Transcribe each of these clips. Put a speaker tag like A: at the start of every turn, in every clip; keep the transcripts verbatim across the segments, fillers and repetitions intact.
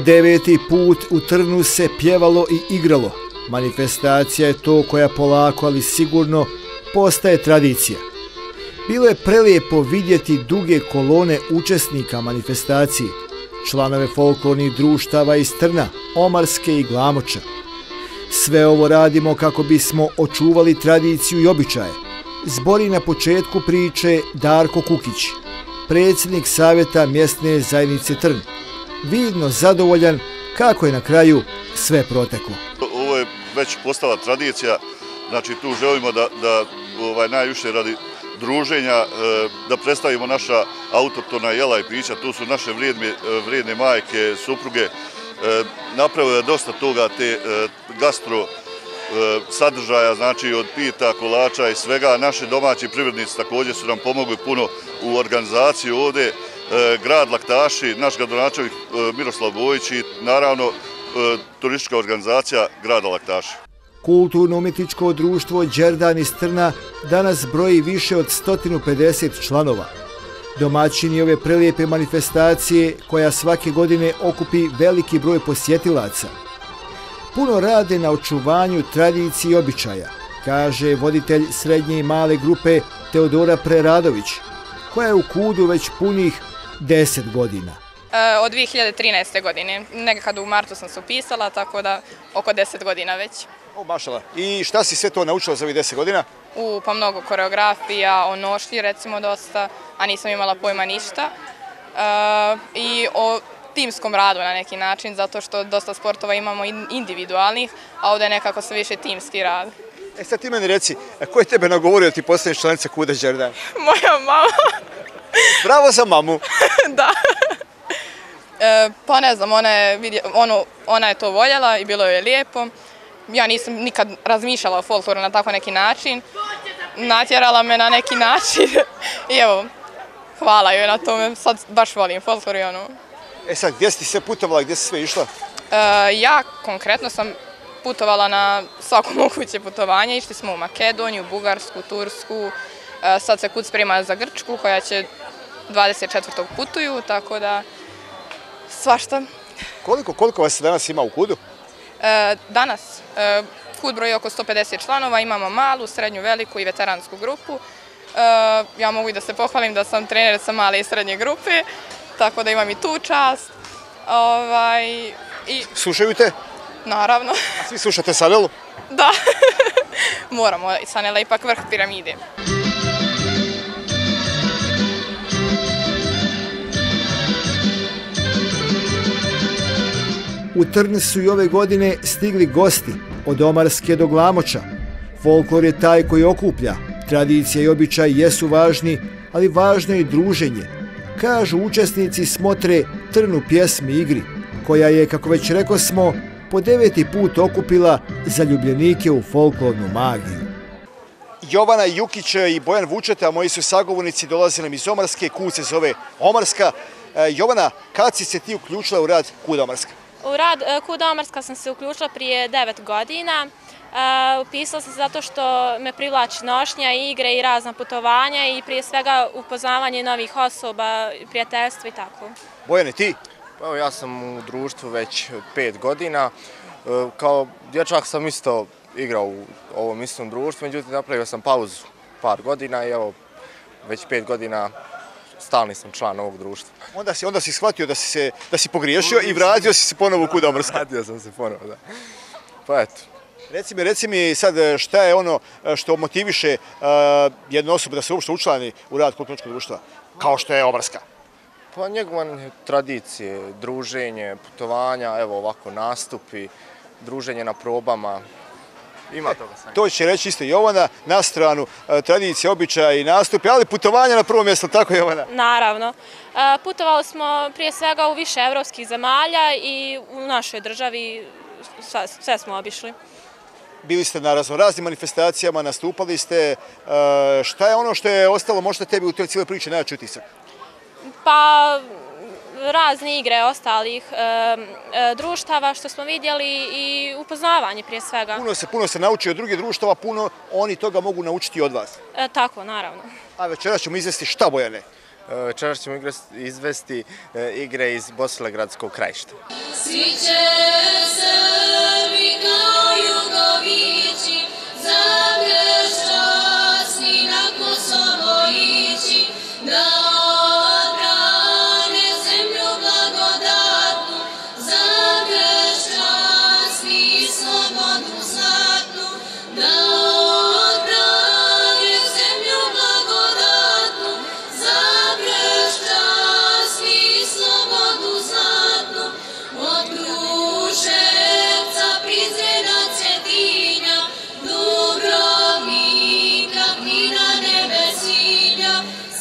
A: deveti put u Trnu se pjevalo i igralo. Manifestacija je to koja polako, ali sigurno, postaje tradicija. Bilo je prelijepo vidjeti duge kolone učesnika manifestacije, članove folklornih društava iz Trna, Omarske i Glamoča. Sve ovo radimo kako bismo očuvali tradiciju i običaje, zbori na početku priče Darko Kukić, predsjednik savjeta mjesne zajednice Trn, vidno zadovoljan kako je na kraju sve proteklo.
B: Ovo je već postala tradicija, znači tu želimo da, da ovaj, najviše radi druženja, da predstavimo naša autohtona jela i pića, tu su naše vrijedne, vrijedne majke, supruge, napravile dosta toga te gastro sadržaja, znači od pita, kolača i svega. Naši domaći privrednici također su nam pomogli puno u organizaciji ovdje. Grad Laktaši, naš gradonačelnik Miroslav Bojić i naravno turistička organizacija grada Laktaši.
A: Kulturno-umjetničko društvo Đerdan iz Trna danas broji više od sto pedeset članova. Domaćini ove prelijepe manifestacije koja svake godine okupi veliki broj posjetilaca. Puno rade na očuvanju tradicije i običaja, kaže voditelj srednje i male grupe Teodora Preradović, koja je u Kudu već punih deset godina.
C: Od dvije hiljade trinaeste. godine. Nekad u martu sam se upisala, tako da oko deset godina već.
D: O, mašala. I šta si sve to naučila za ovih deset godina?
C: U, pa mnogo koreografija, o nošlji recimo dosta, a nisam imala pojma ništa. I o timskom radu na neki način, zato što dosta sportova imamo individualnih, a ovdje je nekako sve više timski rad.
D: E sad ti meni reci, ko je tebe nagovorio da ti postaneš članica Kuda Đerdan?
C: Moja mama.
D: Bravo za mamu.
C: Da. E, pa ne znam, ona je, ono, ona je to voljela i bilo je lijepo. Ja nisam nikad razmišljala o folkloru na tako neki način. Natjerala me na neki način i evo, hvala joj na tome. Sad baš volim folklor i ono.
D: E sad, gdje si ti sve putovala, gdje si sve išla?
C: E, ja konkretno sam putovala na svako moguće putovanje. Išli smo u Makedoniju, Bugarsku, Tursku. E, sad se Kud sprema za Grčku koja će dvadeset četvrtog putuju, tako da svašta.
D: Koliko, koliko vas danas ima u Kudu?
C: E, danas e, Kud broji oko sto pedeset članova, imamo malu, srednju, veliku i veteransku grupu. E, ja mogu i da se pohvalim da sam trener sa male i srednje grupe, tako da imam i tu čast. Ovaj, i...
D: Slušaju te?
C: Naravno.
D: A svi slušate Sanelu?
C: Da, moramo, Sanela je ipak vrh piramide.
A: U Trn su i ove godine stigli gosti, od Omarske do Glamoča. Folklor je taj koji okuplja. Tradicija i običaj jesu važni, ali važno je i druženje, kažu učesnici smotre Trn u pjesmi i igri, koja je, kako već rekao smo, po deveti put okupila zaljubljenike u folklornu magiju.
D: Jovana Jukić i Bojan Vučeta, moji su sagovornici, dolaze nam iz Omarske, Kud se zove Omarska. Jovana, kad si se ti uključila u rad Kuda Omarska?
E: U rad Kuda Omarska sam se uključila prije devet godina. Upisala sam se zato što me privlači nošnja, igre i razna putovanja i prije svega upoznavanje novih osoba, prijateljstva i tako.
D: Bojane, ti?
F: Evo, ja sam u društvu već pet godina. Kao dječak sam isto igrao u ovom istom društvu, međutim napravio sam pauzu par godina i evo već pet godina stalni sam član ovog društva.
D: Onda si, onda si shvatio da si, se, da si pogriješio i vratio si se ponovo u Kuda Omarska.
F: Vratio sam se ponovo, da. Pa eto.
D: Reci mi, reci mi sad šta je ono što motiviše uh, jednu osobu da se uopšte učlani u rad kulturno-umjetničkog društva, kao što je Omarska?
F: Pa njegovanje tradicije, druženje, putovanja, evo ovako nastupi, druženje na probama. Ima toga sve.
D: To će reći isto Jovana, na stranu tradicije, običaja i nastupi, ali putovanja na prvo mjesto, tako Jovana?
E: Naravno. Putovali smo prije svega u više evropskih zemalja i u našoj državi sve smo obišli.
D: Bili ste na raznoraznim manifestacijama, nastupali ste. Šta je ono što je ostalo možda tebi u toj cijeloj priči najjači utisak?
E: Pa razne igre ostalih e, e, društava što smo vidjeli i upoznavanje prije svega.
D: Puno se, puno se nauči od drugih društava, puno oni toga mogu naučiti od vas.
E: E, tako, naravno.
D: A večeras ćemo izvesti šta, Bojane?
F: Večeras ćemo izvesti igre iz Bosilegradskog krajišta.
G: Svi će Srbi kao jugovići, Zagreb časni na Kosovo ići, da odbrane zemlju blagodatnu, Zagreb časni i slobodu zlatnu, da odbrane zemlju blagodatnu, Zagreb časni i slobodu zlatnu, od Kruševca, Prizrena, Cetinja, Dubrovnika, Knina, Nevesinja,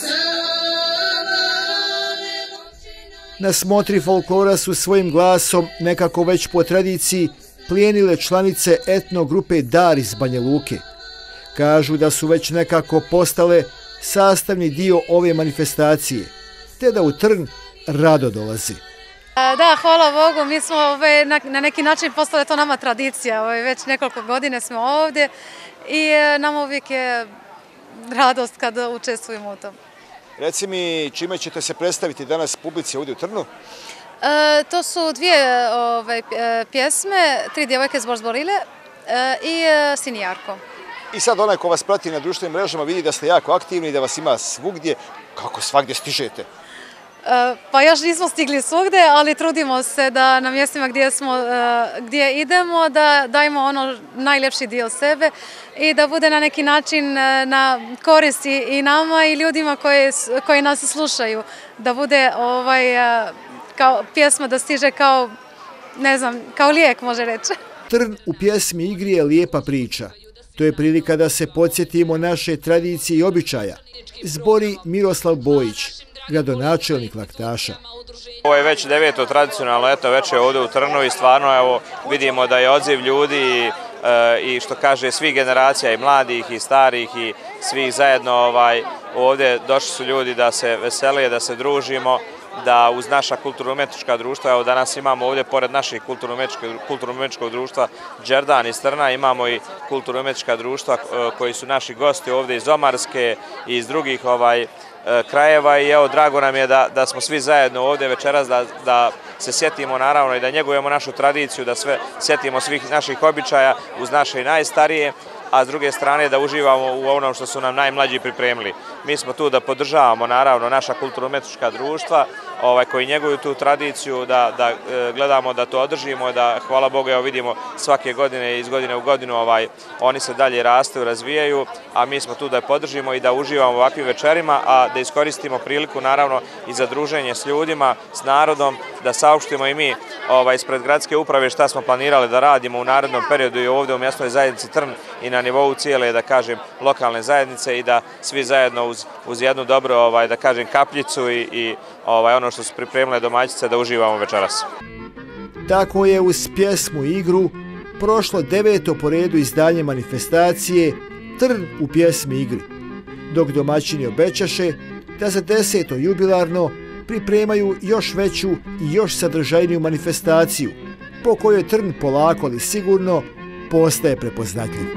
A: Na smotri folklora su svojim glasom, nekako već po tradiciji, plijenile članice etno grupe Dar iz Banja Luke. Kažu da su već nekako postale sastavni dio ove manifestacije, te da u Trn rado dolazi.
H: Da, hvala Bogu, mi smo na neki način postale to nama tradicija, već nekoliko godine smo ovdje i nam uvijek je radost kad učestvujemo u tom.
D: Reci mi, čime ćete se predstaviti danas publici ovdje u Trnu?
H: To su dvije pjesme, Tri djevojke zbor-zborile i Sin i Jarko.
D: I sad onaj ko vas prati na društvenim mrežama vidi da ste jako aktivni i da vas ima svugdje. Kako svagdje stižete?
H: Pa još nismo stigli svugdje, ali trudimo se da na mjestima gdje idemo da dajemo ono najljepši dio sebe i da bude na neki način na korist i nama i ljudima koji nas slušaju. Da bude kao pjesma da stiže kao, ne znam, kao lijek može reći.
A: Trn u pjesmi igri je lijepa priča. To je prilika da se podsjetimo naše tradicije i običaja. Zbori Miroslav Bojić, gradonačelnik Laktaša.
I: Ovo je već deveto tradicionalno eto večer ovdje u Trnu i stvarno evo vidimo da je odziv ljudi i što kaže svih generacija i mladih i starih i svih zajedno ovaj ovdje došli su ljudi da se vesele, da se družimo, da uz naša kulturno-umjetnička društva, evo danas imamo ovdje pored naših kulturno-umjetničkog društva Đerdan iz Trna, imamo i kulturno-umjetnička društva koji su naši gosti ovdje iz Omarske i iz drugih ovaj krajeva i evo drago nam je da, da smo svi zajedno ovdje večeras da, da se sjetimo naravno i da njegujemo našu tradiciju, da sve sjetimo svih naših običaja uz naše najstarije, a s druge strane da uživamo u onom što su nam najmlađi pripremili. Mi smo tu da podržavamo naravno naša kulturno-umjetnička društva ovaj, koji njeguju tu tradiciju, da, da e, gledamo da to održimo, da hvala Bogu evo vidimo svake godine iz godine u godinu ovaj, oni se dalje rastu, razvijaju, a mi smo tu da podržimo i da uživamo u ovakvim večerima, a da iskoristimo priliku naravno i za druženje s ljudima, s narodom, da saopštimo i mi ovaj, ispred gradske uprave šta smo planirali da radimo u narednom periodu i ovdje u mjesnoj zajednici Trn i na nivou cijele, da kažem, lokalne zajednice i da svi zajedno uz, uz jednu dobru, ovaj, da kažem, kapljicu i, i ovaj, ono što su pripremile domaćice da uživamo večeras.
A: Tako je uz pjesmu i igru prošlo deveto po redu izdanje manifestacije Trn u pjesmi i igri, dok domaćini obećaše da za deseto jubilarno pripremaju još veću i još sadržajniju manifestaciju, po kojoj Trn polako ali sigurno postaje prepoznatljiv.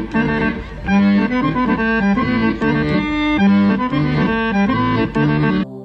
G: Thank you.